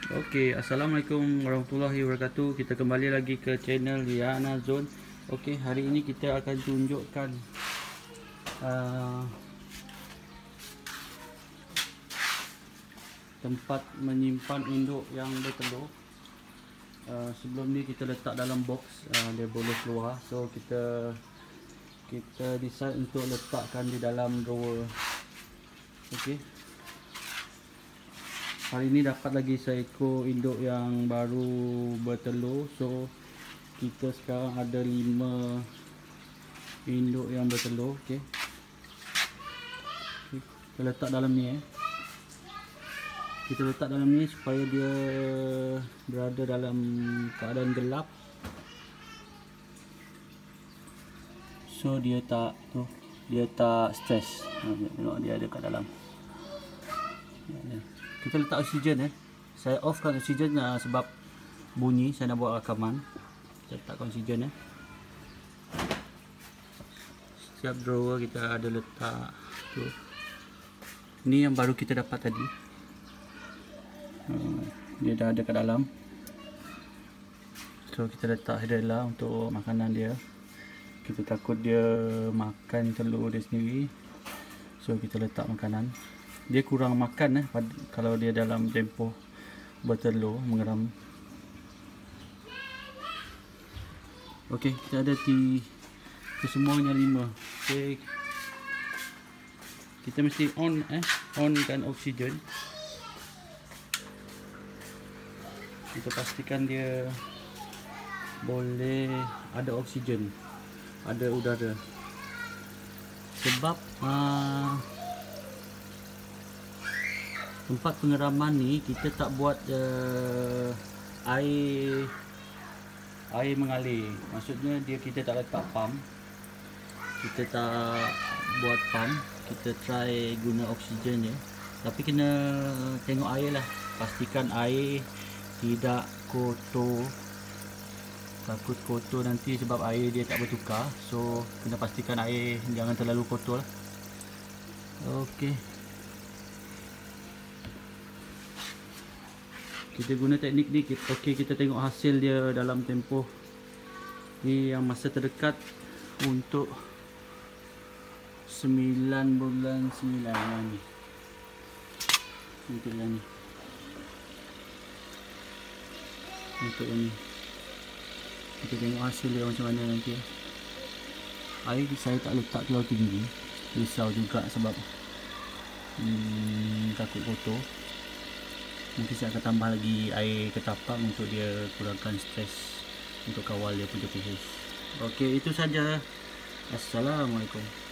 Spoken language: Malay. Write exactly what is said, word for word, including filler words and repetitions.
Okey, Assalamualaikum warahmatullahi wabarakatuh. Kita kembali lagi ke channel Yana Zone. Okey, hari ini kita akan tunjukkan uh, tempat menyimpan induk yang bertelur. Uh, sebelum ni kita letak dalam box, uh, dia boleh keluar. So kita kita decide untuk letakkan di dalam drawer. Okey. Hari ini dapat lagi seekor induk yang baru bertelur. So kita sekarang ada lima induk yang bertelur. Okey. Okay. Kita letak dalam ni eh. Kita letak dalam ni supaya dia berada dalam keadaan gelap. So dia tak tu, dia tak stres. Tengok dia ada kat dalam. Kita letak oksigen eh. Saya offkan oksigen uh, sebab bunyi saya nak buat rakaman. Saya letakkan oksigen eh. Setiap drawer kita ada letak tu. Ni yang baru kita dapat tadi. Uh, dia dah ada kat dalam. So kita letak Hydrella untuk makanan dia. Kita takut dia makan telur dia sendiri. So kita letak makanan. Dia kurang makan eh kalau dia dalam tempoh bertelur mengeram. Okey, kita ada di kesemuanya lima. Okey. Kita mesti on eh on kan oksigen. Kita pastikan dia boleh ada oksigen, ada udara. Sebab uh, tempat pengeraman ni kita tak buat uh, air air mengalir. Maksudnya dia kita tak letak pump. Kita tak buat pump. Kita try guna oksigen je. Tapi kena tengok air lah. Pastikan air tidak kotor. Takut kotor nanti sebab air dia tak bertukar. So kena pastikan air jangan terlalu kotor lah. Okey. Kita guna teknik ni. Okey, kita tengok hasil dia dalam tempoh ni yang masa terdekat untuk sembilan bulan sembilan ni. Untuk yang ni. Untuk yang ni. Kita tengok hasil dia macam mana nanti. Air saya tak letak terlalu tinggi. Risau juga sebab hmm, takut kotor. Mungkin saya akan tambah lagi air ketapang untuk dia kurangkan stres untuk kawal dia punya pH. Okey, itu saja. Assalamualaikum.